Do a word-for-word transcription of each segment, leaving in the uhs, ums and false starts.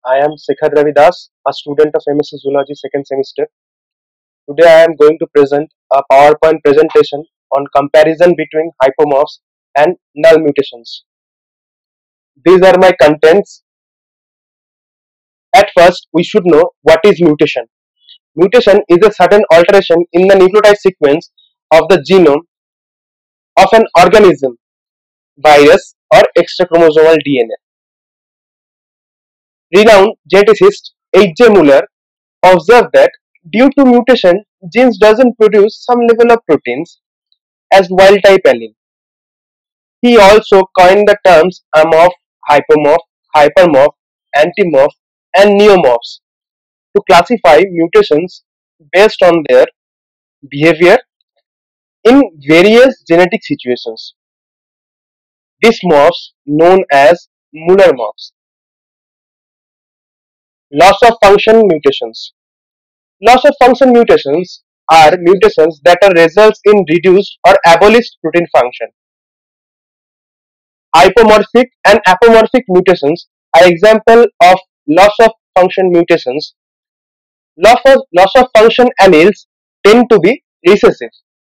I am Sekhar Ravidas, a student of M S C Zoology second semester. Today I am going to present a PowerPoint presentation on comparison between hypomorphs and null mutations. These are my contents. At first, we should know what is mutation. Mutation is a sudden alteration in the nucleotide sequence of the genome of an organism, virus, or extrachromosomal D N A. Renowned geneticist H J Muller observed that due to mutation, genes doesn't produce some level of proteins as wild type allele. He also coined the terms amorph, hypomorph, hypermorph, antimorph, and neomorphs to classify mutations based on their behavior in various genetic situations. These morphs known as Muller morphs. Loss of function mutations. Loss of function mutations are mutations that are results in reduced or abolished protein function. Hypomorphic and apomorphic mutations are example of loss of function mutations. Loss of, loss of function alleles tend to be recessive.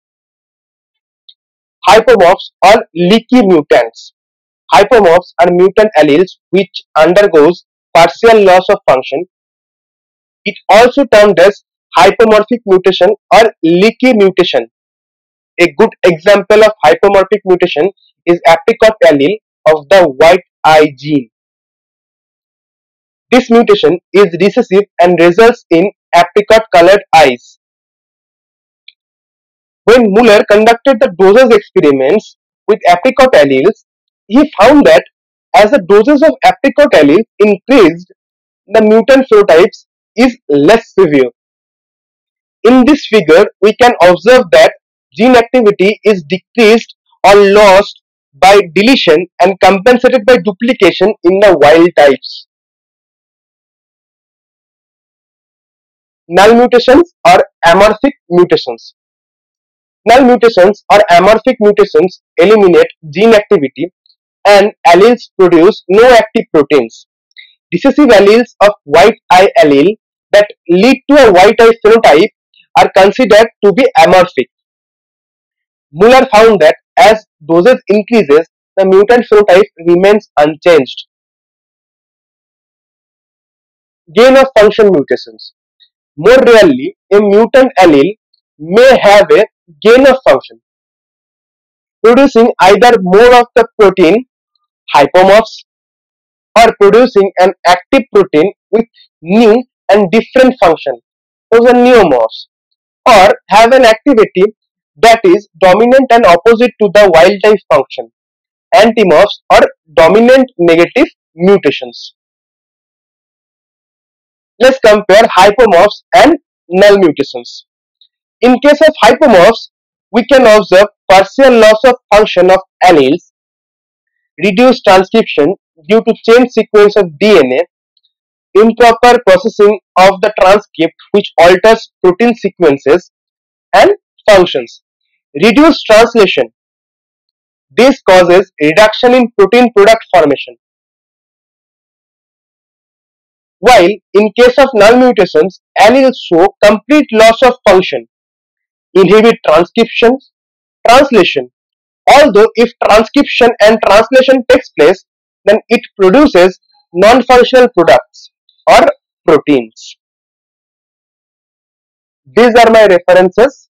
Hypomorphs are leaky mutants. Hypomorphs are mutant alleles which undergoes partial loss of function. It also termed as hypomorphic mutation or leaky mutation. A good example of hypomorphic mutation is apricot allele of the white eye gene. This mutation is recessive and results in apricot colored eyes. When Muller conducted the doses experiments with apricot alleles, he found that as the doses of apricot allele increased, the mutant phenotypes is less severe. In this figure, we can observe that gene activity is decreased or lost by deletion and compensated by duplication in the wild types. Null mutations or amorphic mutations. Null mutations or amorphic mutations eliminate gene activity and alleles produce no active proteins. Recessive alleles of white eye allele that lead to a white eye phenotype are considered to be amorphic. Muller found that as doses increases, the mutant phenotype remains unchanged. Gain of function mutations. More rarely, a mutant allele may have a gain of function, producing either more of the protein, hypomorphs, or producing an active protein with new and different function, those are neomorphs, or have an activity that is dominant and opposite to the wild type function, antimorphs or dominant negative mutations. Let's compare hypomorphs and null mutations. In case of hypomorphs, we can observe partial loss of function of alleles, reduced transcription due to chain sequence of D N A, improper processing of the transcript which alters protein sequences and functions, reduced translation. This causes reduction in protein product formation. While in case of null mutations, alleles show complete loss of function, inhibit transcription, translation. Although if transcription and translation takes place, then it produces non-functional products or proteins. These are my references.